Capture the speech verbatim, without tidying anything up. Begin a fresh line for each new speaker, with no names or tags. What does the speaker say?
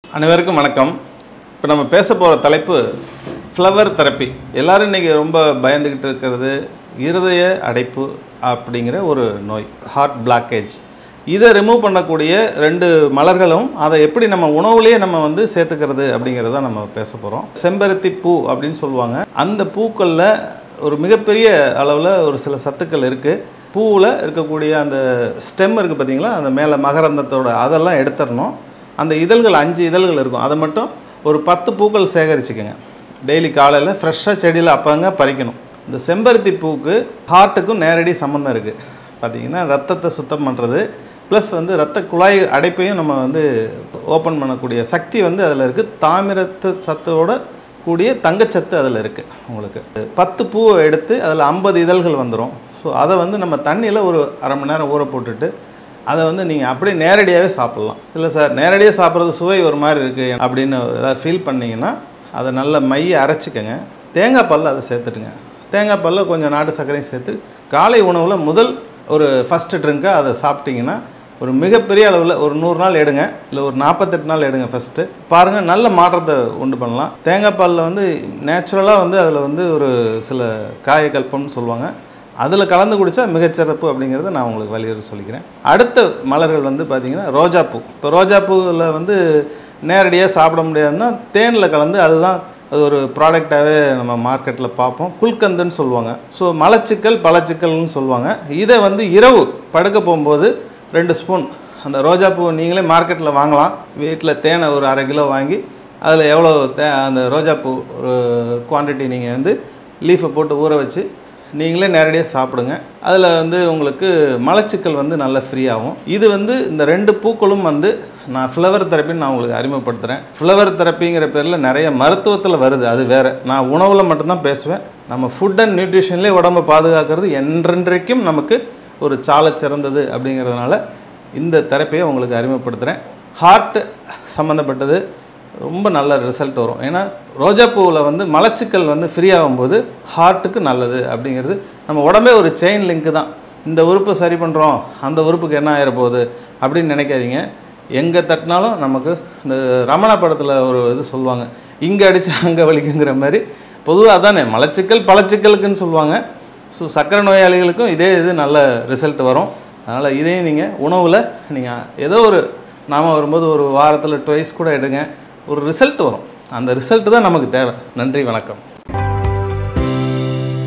அனைவருக்கும் வணக்கம். இப்போ நம்ம பேச போகிற தலைப்பு ஃப்ளவர் தெரப்பி. எல்லோரும் இன்றைக்கி ரொம்ப பயந்துக்கிட்டு இருக்கிறது இருதய அடைப்பு அப்படிங்கிற ஒரு நோய், ஹார்ட் பிளாக்கேஜ். இதை ரிமூவ் பண்ணக்கூடிய ரெண்டு மலர்களும் அதை எப்படி நம்ம உணவுலேயே நம்ம வந்து சேர்த்துக்கிறது அப்படிங்கிறத நம்ம பேச போகிறோம். செம்பருத்தி பூ அப்படின்னு சொல்லுவாங்க. அந்த பூக்களில் ஒரு மிகப்பெரிய அளவில் ஒரு சில சத்துக்கள் இருக்குது. பூவில் இருக்கக்கூடிய அந்த ஸ்டெம் இருக்குது பார்த்தீங்களா, அந்த மேலே மகரந்தத்தோட அதெல்லாம் எடுத்துடணும். அந்த இதழ்கள் அஞ்சு இதழ்கள் இருக்கும், அதை மட்டும் ஒரு பத்து பூக்கள் சேகரிச்சுக்கோங்க. டெய்லி காலையில் ஃப்ரெஷ்ஷாக செடியில் அப்போங்க பறிக்கணும். இந்த செம்பருத்தி பூவுக்கு ஹார்ட்டுக்கும் நேரடி சம்மந்தம் இருக்குது. பார்த்திங்கன்னா ரத்தத்தை சுத்தம் பண்ணுறது ப்ளஸ் வந்து ரத்த குழாய் அடைப்பையும் நம்ம வந்து ஓப்பன் பண்ணக்கூடிய சக்தி வந்து அதில் இருக்குது. தாமிரத்து சத்தோட கூடிய தங்கச்சத்து அதில் இருக்குது. உங்களுக்கு பத்து பூவை எடுத்து அதில் ஐம்பது இதழ்கள் வந்துடும். ஸோ அதை வந்து நம்ம தண்ணியில் ஒரு அரை மணி நேரம் ஊற போட்டுட்டு அதை வந்து நீங்கள் அப்படியே நேரடியாகவே சாப்பிட்லாம். இல்லை சார், நேரடியாக சாப்பிட்றது சுவை ஒரு மாதிரி இருக்குது அப்படின்னு ஏதாவது ஃபீல் பண்ணிங்கன்னா அதை நல்ல மையை அரைச்சிக்கங்க. தேங்காய் பாலில் அதை சேர்த்துட்டுங்க. தேங்காய் பாலில் கொஞ்சம் நாட்டு சர்க்கரையும் சேர்த்து காலை உணவில் முதல் ஒரு ஃபஸ்ட்டு ட்ரிங்காக அதை சாப்பிட்டிங்கன்னா ஒரு மிகப்பெரிய அளவில் ஒரு நூறு நாள் எடுங்க, இல்லை ஒரு நாற்பத்தெட்டு நாள் எடுங்க. ஃபஸ்ட்டு பாருங்கள், நல்ல மாற்றத்தை உண்டு பண்ணலாம். தேங்காய் பாலில் வந்து நேச்சுரலாக வந்து அதில் வந்து ஒரு சில காயக்கல்பம்னு சொல்லுவாங்க, அதில் கலந்து குடித்தா மிகச்சிறப்பு அப்படிங்கிறத நான் உங்களுக்கு வலியுறுத்தி சொல்லிக்கிறேன். அடுத்த மலர்கள் வந்து பார்த்திங்கன்னா ரோஜாப்பூ. இப்போ ரோஜாப்பூவில் வந்து நேரடியாக சாப்பிட முடியாதுன்னா தேனில் கலந்து அதுதான் அது ஒரு ப்ராடக்டாகவே நம்ம மார்க்கெட்டில் பார்ப்போம். குல்கந்துன்னு சொல்லுவாங்க. ஸோ மலச்சிக்கல் பழச்சிக்கல்னு சொல்லுவாங்க. இதை வந்து இரவு படுக்க போகும்போது ரெண்டு ஸ்பூன் அந்த ரோஜாப்பூ நீங்களே மார்க்கெட்டில் வாங்கலாம். வீட்டில் தேனை ஒரு அரை கிலோ வாங்கி அதில் எவ்வளோ தே அந்த ரோஜாப்பூ ஒரு குவான்டிட்டி நீங்கள் வந்து லீஃபை போட்டு ஊற வச்சு நீங்களே நேரடியாக சாப்பிடுங்க. அதில் வந்து உங்களுக்கு மலச்சிக்கல் வந்து நல்லா ஃப்ரீ ஆகும். இது வந்து இந்த ரெண்டு பூக்களும் வந்து நான் ஃப்ளவர் தெரப்பின்னு நான் உங்களுக்கு அறிமுகப்படுத்துகிறேன். ஃப்ளவர் தெரப்பிங்கிற பேரில் நிறைய மருத்துவத்தில் வருது, அது வேறு. நான் உணவில் மட்டும்தான் பேசுவேன். நம்ம ஃபுட் அண்ட் நியூட்ரிஷன்லேயே உடம்பை பாதுகாக்கிறது என்றென்றைக்கும் நமக்கு ஒரு சால சிறந்தது அப்படிங்கிறதுனால இந்த தெரப்பியை உங்களுக்கு அறிமுகப்படுத்துகிறேன். ஹார்ட் சம்மந்தப்பட்டது ரொம்ப நல்ல ரிசல்ட் வரும். ஏன்னா ரோஜாப்பூவில் வந்து மலச்சிக்கல் வந்து ஃப்ரீ ஆகும்போது ஹார்ட்டுக்கு நல்லது அப்படிங்கிறது. நம்ம உடம்பே ஒரு செயின் லிங்க்கு தான். இந்த உறுப்பு சரி பண்ணுறோம், அந்த உறுப்புக்கு என்ன ஆகிட போகுது அப்படின்னு நினைக்காதீங்க. எங்கே தட்டினாலும் நமக்கு இந்த ரமணா படத்தில் ஒரு இது சொல்லுவாங்க, இங்கே அடித்து அங்கே வலிக்குங்கிற மாதிரி. பொதுவாக தானே மலச்சிக்கல் பழச்சிக்கலுக்குன்னு சொல்லுவாங்க. ஸோ சர்க்கரை நோயாளிகளுக்கும் இதே இது நல்ல ரிசல்ட் வரும். அதனால் இதையும் நீங்கள் உணவில் நீங்கள் ஏதோ ஒரு நாம வரும்போது ஒரு வாரத்தில் ட்வைஸ் கூட எடுங்க, ஒரு ரிசல்ட் வரும். அந்த ரிசல்ட்டு தான் நமக்கு தேவை. நன்றி, வணக்கம்.